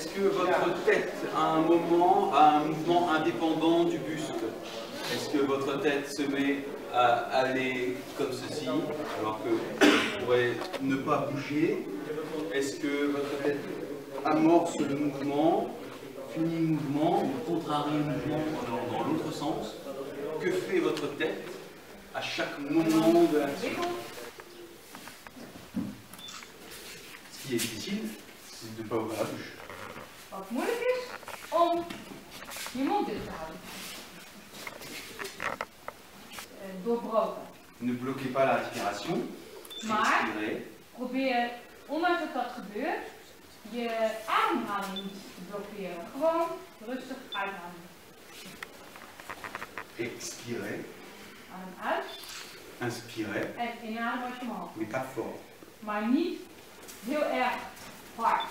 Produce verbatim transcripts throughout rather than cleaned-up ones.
que votre tête, à un moment, a un mouvement indépendant du buste? Est-ce que votre tête se met à aller comme ceci, alors que vous pourrez ne pas bouger? Est-ce que votre tête amorce le mouvement, finit le mouvement, ou contrarie le mouvement dans, dans l'autre sens? Que fait votre tête à chaque moment de l'action? Ce qui est difficile, c'est de ne pas ouvrir la bouche. Wat moeilijk is om je mond dicht te houden. Uh, doorbroken. Ne bloquez pas la respiration. Maar Expirez. probeer, ondanks dat dat gebeurt, je ademhaling niet te blokkeren. Gewoon rustig uitademen. Expirez. Adem uit. Inspirez. En inademen als je omhoog. Mais pas fort. Maar niet heel erg hard.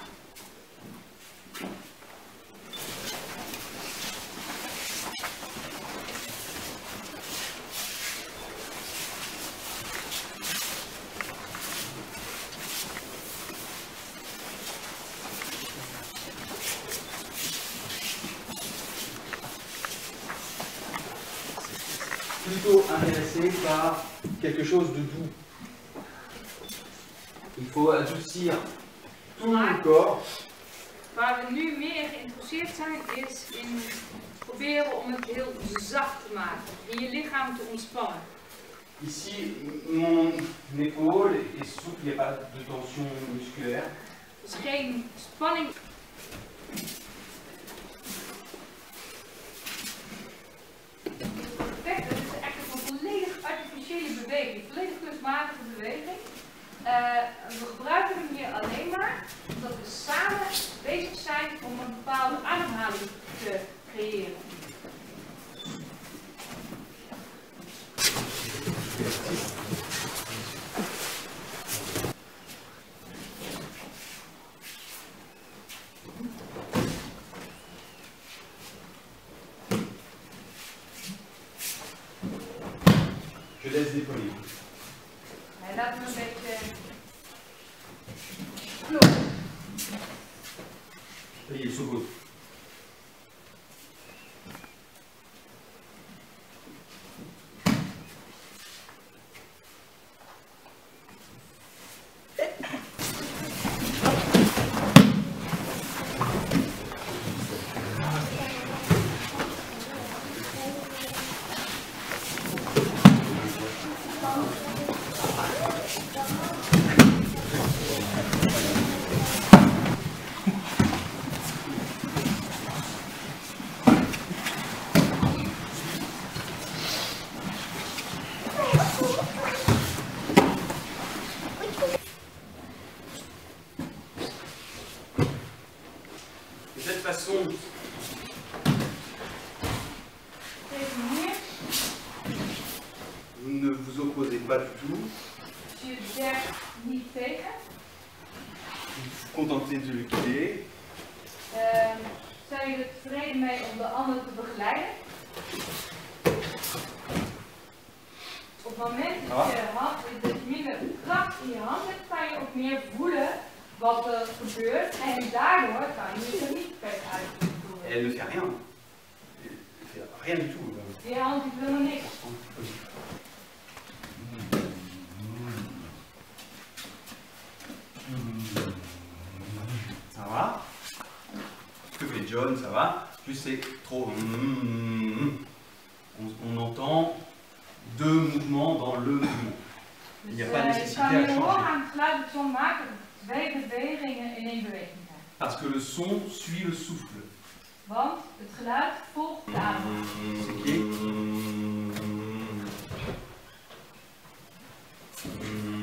Plutôt intéressé par quelque chose de doux. Il faut adoucir tout le corps. Waar we nu meer geïnteresseerd zijn is in proberen om het heel zacht te maken. In je lichaam te ontspannen. Ici, mon épaule est souple, il n'y a pas de tension musculaire. Dus geen spanning. Kijk, dat is echt een volledig artificiële beweging, volledig kunstmatige beweging. Uh, we gebruiken hem hier alleen maar omdat we samen bezig zijn om een bepaalde ademhaling te creëren. Je laisse déployer. Hij laat me een beetje kloppen. Il est sous De cette façon, vous ne vous opposez pas du tout. Je derft niet tegen. Vous vous contentez de le guider. Uh, zijn jullie er tevreden mee om de ander te begeleiden? Op het moment dat je, hand, dat je minder kracht in je hand hebt, kan je ook meer voelen wat er gebeurt en daardoor kan je je niet perfect uitvoeren. Elle ne fait rien. Elle ne fait rien du tout. Die hand doet helemaal niks. Ça va? Que fait John? Ça va? Juste c'est trop. On, on entend deux mouvements dans le mouvement. Il n'y a pas de nécessité à changer. aan het geluid dat John maakt, twee bewegingen in één beweging zijn. Parce que le son suit le souffle. Want het geluid volgt de adem. C'est qui?